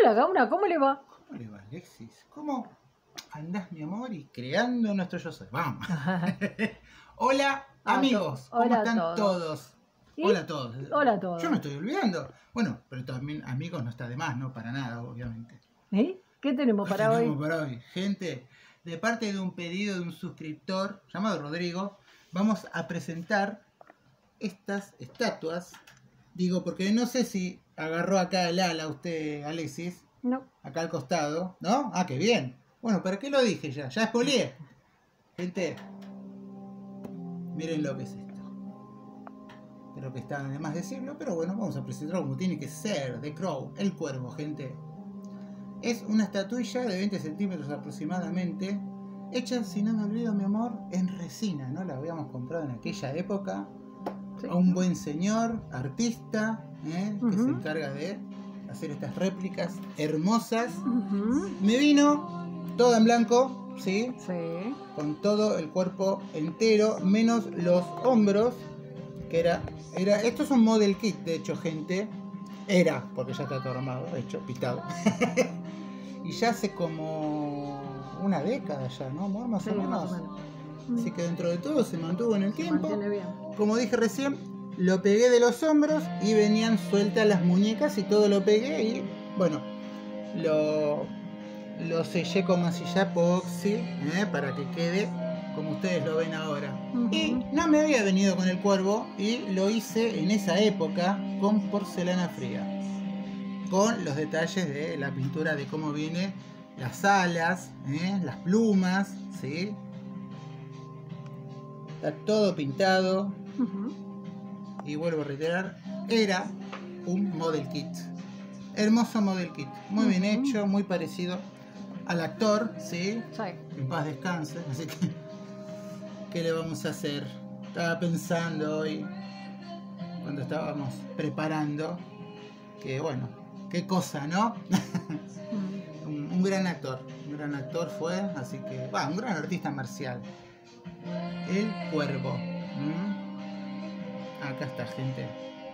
Hola, Gauna, ¿cómo le va? ¿Cómo le va, Alexis? ¿Cómo andás, mi amor? Y creando nuestro yo soy. Vamos. Hola, amigos. ¿Cómo Hola a están todos. todos? ¿Y? Hola a todos. Hola a todos. Yo me estoy olvidando. Bueno, pero también amigos no está de más, ¿no? Para nada, obviamente. ¿Eh? ¿Qué tenemos para hoy? Para hoy? Gente, de parte de un pedido de un suscriptor llamado Rodrigo, vamos a presentar estas estatuas. Digo, porque no sé si agarró acá el ala usted, Alexis. No. Acá al costado, ¿no? Ah, qué bien. Bueno, ¿para qué lo dije ya? Ya spoileé. Gente, miren lo que es esto. Creo que está de más decirlo, pero bueno, vamos a presentarlo como tiene que ser. The Crow, el cuervo, gente. Es una estatuilla de 20 centímetros aproximadamente, hecha, si no me olvido, mi amor, en resina, ¿no? La habíamos comprado en aquella época. Sí. A un buen señor, artista, que se encarga de hacer estas réplicas hermosas. Me vino toda en blanco, ¿sí? Sí. Con todo el cuerpo entero, menos los hombros, que era esto es un model kit, de hecho, gente. Era, porque ya está todo armado, hecho, pintado. Y ya hace como una década ya, ¿no, amor? Más o menos. Así que dentro de todo se mantuvo en el tiempo. Bien. Como dije recién, lo pegué de los hombros y venían sueltas las muñecas y todo lo pegué y bueno, lo sellé con masilla epoxi para que quede como ustedes lo ven ahora. Y no me había venido con el cuervo y lo hice en esa época con porcelana fría, con los detalles de la pintura de cómo viene las alas, las plumas, ¿sí? Está todo pintado. Y vuelvo a reiterar, era un model kit. Hermoso model kit. Muy bien hecho, muy parecido al actor, ¿sí? Sí. En paz descanse. Así que, ¿qué le vamos a hacer? Estaba pensando hoy, cuando estábamos preparando, que bueno, qué cosa, ¿no? un gran actor. Un gran actor fue, así que, bueno, un gran artista marcial. El cuervo. Acá está, gente.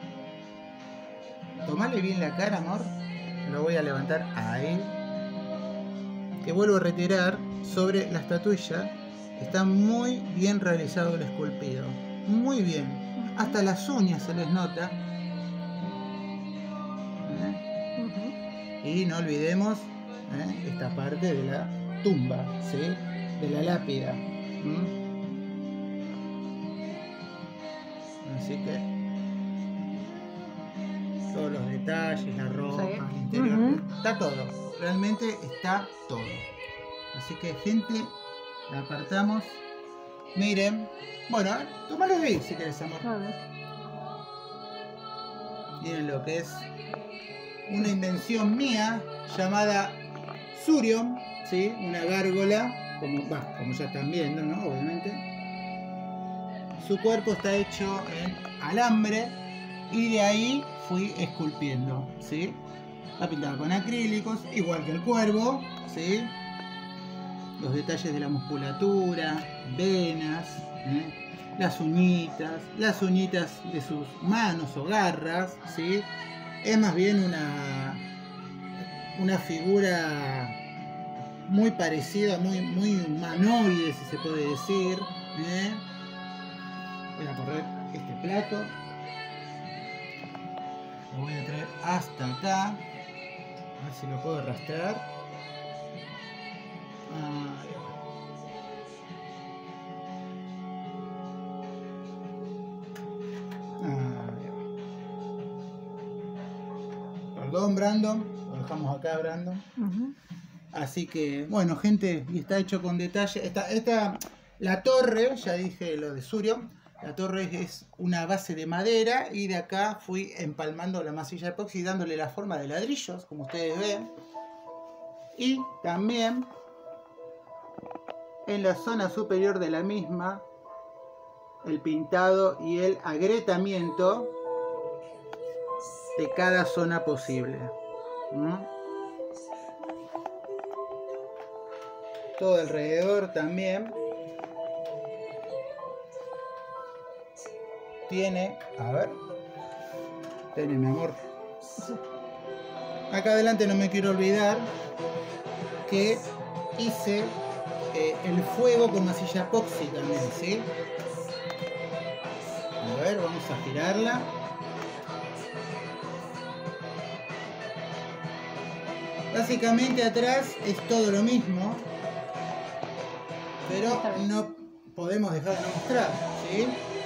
Tomale bien la cara, amor. Lo voy a levantar ahí. Que vuelvo a retirar sobre la estatuilla. Está muy bien realizado el esculpido. Muy bien. Hasta las uñas se les nota. Y no olvidemos esta parte de la tumba, ¿sí? De la lápida. Así que todos los detalles, la ropa, el interior, está todo. Realmente está todo. Así que, gente, la apartamos. Miren. Bueno, tomalo de ahí si querés, amor. Miren lo que es una invención mía llamada Surion, ¿sí? Una gárgola, como ya están viendo, ¿no? Obviamente. Su cuerpo está hecho en alambre y de ahí fui esculpiendo, ¿sí? Está pintado con acrílicos, igual que el cuervo, ¿sí? Los detalles de la musculatura, venas, las uñitas de sus manos o garras, ¿sí? Es más bien una figura muy parecida, muy humanoide, si se puede decir. Voy a correr este plato. Lo voy a traer hasta acá. A ver si lo puedo arrastrar. Perdón, Brandon. Lo dejamos acá, Brandon. Así que, bueno, gente, y está hecho con detalle. La torre, ya dije lo de Surion. La torre es una base de madera y de acá fui empalmando la masilla epoxi y dándole la forma de ladrillos, como ustedes ven. Y también en la zona superior de la misma, el pintado y el agrietamiento de cada zona posible. Todo alrededor también tiene, a ver, tiene, mi amor, acá adelante no me quiero olvidar que hice el fuego con masilla epoxi también, ¿sí? A ver, vamos a girarla. Básicamente atrás es todo lo mismo, pero no podemos dejar de mostrar, ¿sí?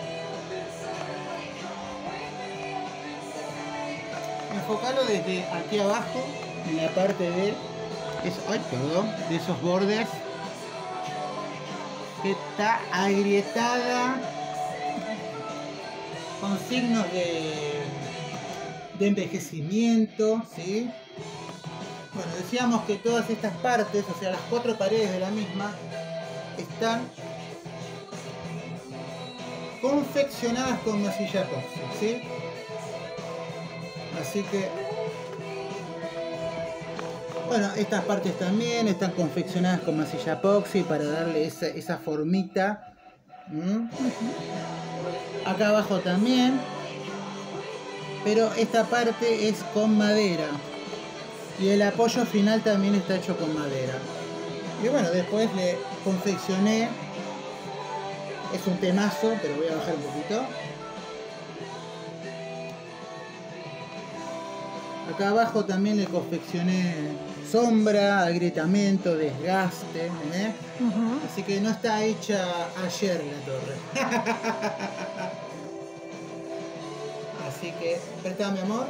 Enfocalo desde aquí abajo, en la parte de esos bordes, que está agrietada con signos de envejecimiento, ¿sí? Bueno, decíamos que todas estas partes, o sea, las 4 paredes de la misma, están confeccionadas con masilla epoxi, ¿sí? Así que, bueno, estas partes también están confeccionadas con masilla epoxi para darle esa formita. Acá abajo también, pero esta parte es con madera. Y el apoyo final también está hecho con madera. Y bueno, después le confeccioné. Es un temazo, pero voy a bajar un poquito. Acá abajo también le confeccioné sombra, agrietamiento, desgaste. Así que no está hecha ayer la torre. Así que, préstame, amor.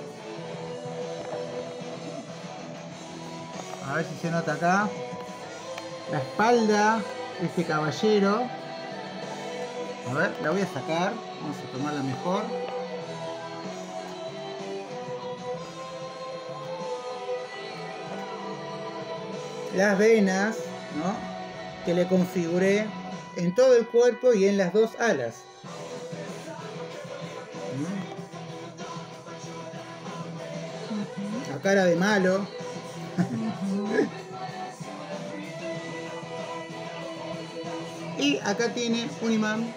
A ver si se nota acá. La espalda de este caballero. A ver, la voy a sacar. Vamos a tomarla mejor. Las venas, ¿no?, que le configuré en todo el cuerpo y en las 2 alas. La cara de malo. Y acá tiene un imán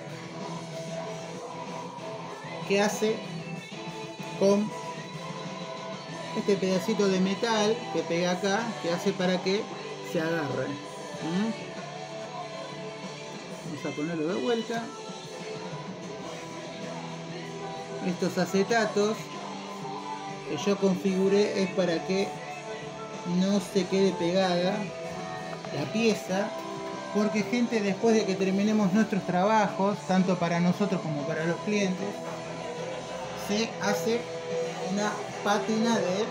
que hace con este pedacito de metal que pega acá, que hace para que se agarre. Vamos a ponerlo de vuelta. Estos acetatos que yo configuré es para que no se quede pegada la pieza, porque, gente, después de que terminemos nuestros trabajos, tanto para nosotros como para los clientes, se hace una pátina de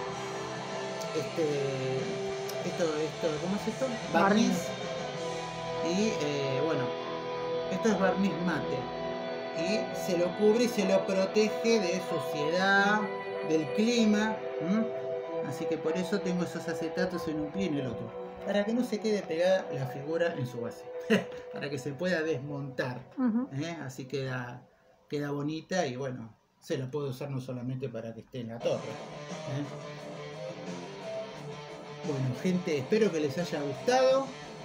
¿cómo es esto? Barniz. Y bueno, esto es barniz mate y se lo cubre y se lo protege de suciedad, del clima. Así que por eso tengo esos acetatos en un pie y en el otro, para que no se quede pegada la figura en su base. Para que se pueda desmontar. Así queda bonita y bueno, se la puede usar no solamente para que esté en la torre. Bueno, gente, espero que les haya gustado.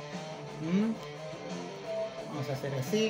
Vamos a hacer así.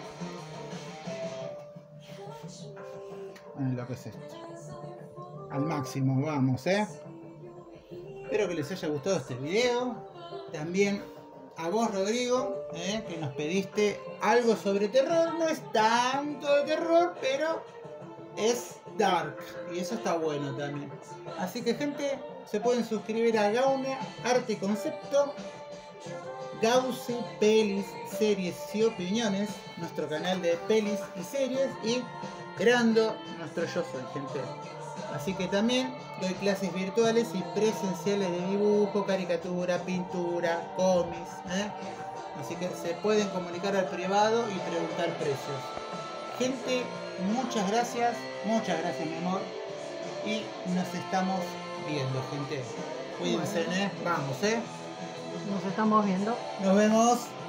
Miren lo que es esto. Al máximo vamos, Espero que les haya gustado este video. También a vos, Rodrigo, que nos pediste algo sobre terror. No es tanto de terror, pero es dark. Y eso está bueno también. Así que, gente, se pueden suscribir a Gaune Arte y Concepto, Gauzy Pelis, Series y Opiniones, nuestro canal de pelis y series, y Grando, nuestro Yo Soy, gente. Así que también doy clases virtuales y presenciales de dibujo, caricatura, pintura, cómics. Así que se pueden comunicar al privado y preguntar precios. Gente, muchas gracias mi amor. Y nos estamos viendo, gente. Cuídense, vamos, Nos estamos viendo. Nos vemos.